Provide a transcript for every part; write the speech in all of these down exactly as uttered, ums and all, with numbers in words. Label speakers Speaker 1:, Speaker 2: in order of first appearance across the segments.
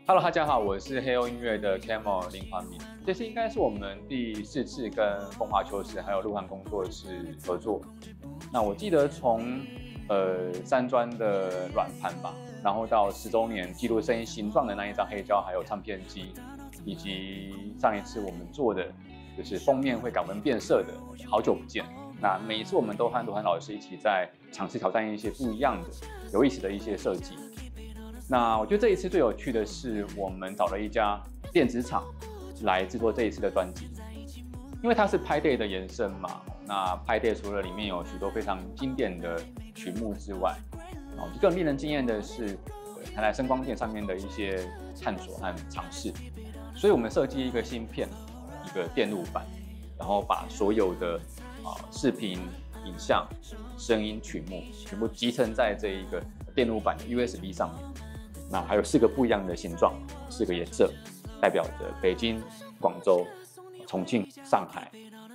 Speaker 1: Hello， 大家好，我是黑欧音乐的 Camo 林环明。这次应该是我们第四次跟风华秋实还有鹿晗工作室合作。那我记得从呃山庄的软盘吧，然后到十周年记录声音形状的那一张黑胶，还有唱片机，以及上一次我们做的就是封面会港文变色的好久不见。那每一次我们都和鹿晗老师一起在尝试挑战一些不一样的、有意思的一些设计。那我觉得这一次最有趣的是，我们找了一家电子厂来制作这一次的专辑，因为它是拍 day 的延伸嘛。那拍 day 除了里面有许多非常经典的曲目之外，啊，更令人惊艳的是它在声光电上面的一些探索和尝试。所以我们设计一个芯片，一个电路板，然后把所有的啊视频、影像、声音、曲目全部集成在这一个电路板的 U S B 上面。那还有四个不一样的形状，四个颜色，代表着北京、广州、重庆、上海。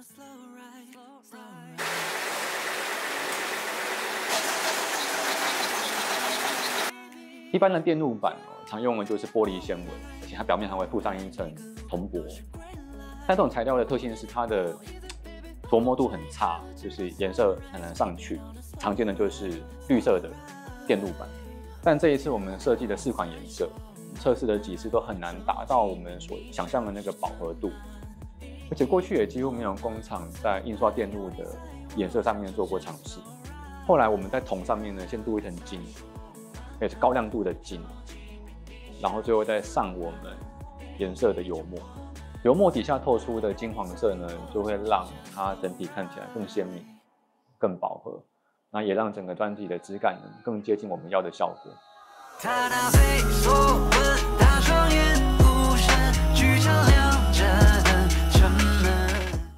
Speaker 1: 一般的电路板哦，常用的就是玻璃纤维，而且它表面还会附上一层铜箔。但这种材料的特性是它的琢磨度很差，就是颜色很难上去。常见的就是绿色的电路板。但这一次我们设计的四款颜色，测试了几次都很难达到我们所想象的那个饱和度，而且过去也几乎没有工厂在印刷电路的颜色上面做过尝试。后来我们在铜上面呢，先镀一层金，也是高亮度的金，然后最后再上我们颜色的油墨，油墨底下透出的金黄色呢，就会让它整体看起来更鲜明、更饱和。那也让整个专辑的质感呢更接近我们要的效果。他那飞索吻，大双眼无神，剧场亮着灯，沉闷。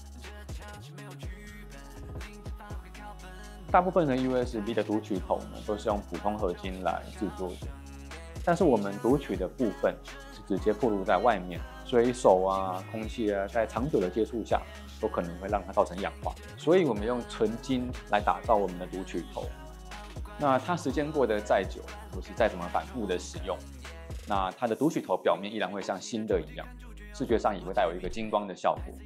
Speaker 1: 大部分的 U S B 的读取口呢，都是用普通合金来制作的，但是我们读取的部分是直接暴露在外面，所以手啊、空气啊，在长久的接触下，都可能会让它造成氧化。所以我们用纯金来打造我们的读取头。那它时间过得再久，或是再怎么反复的使用，那它的读取头表面依然会像新的一样，视觉上也会带有一个金光的效果。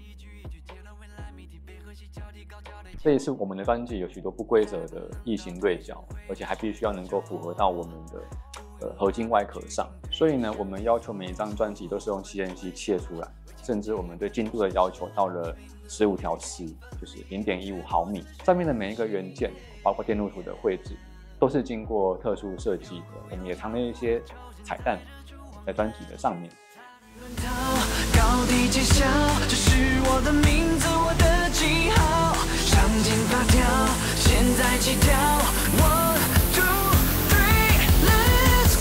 Speaker 1: 这一次我们的专辑有许多不规则的异形锐角，而且还必须要能够符合到我们的呃合金外壳上。所以呢，我们要求每一张专辑都是用 C N C 切出来，甚至我们对精度的要求到了十五条丝，就是 零点一五毫米。上面的每一个元件，包括电路图的绘制，都是经过特殊设计的。我们也藏了一些彩蛋在专辑的上面。高低揭晓，这是我的名字，我的记号，上紧发条，现在起跳。One two three, let's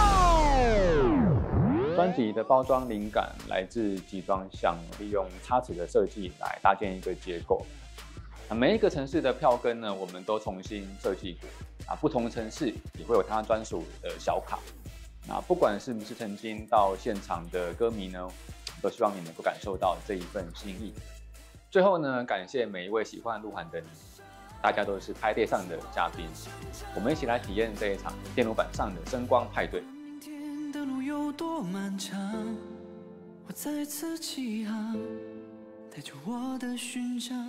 Speaker 1: go。专辑的包装灵感来自集装箱，利用插齿的设计来搭建一个结构。那每一个城市的票根呢，我们都重新设计过。啊，不同城市也会有它专属的小卡。那不管是不是曾经到现场的歌迷呢，都希望你能够感受到这一份心意。最后呢，感谢每一位喜欢鹿晗的你，大家都是拍day上的嘉宾，我们一起来体验这一场电路板上的声光派对。明天的路有多漫长，我再次起航，带着我的勋章。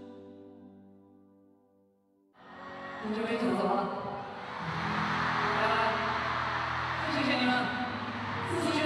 Speaker 2: 我们就可以走了，拜拜，谢谢你们，谢谢。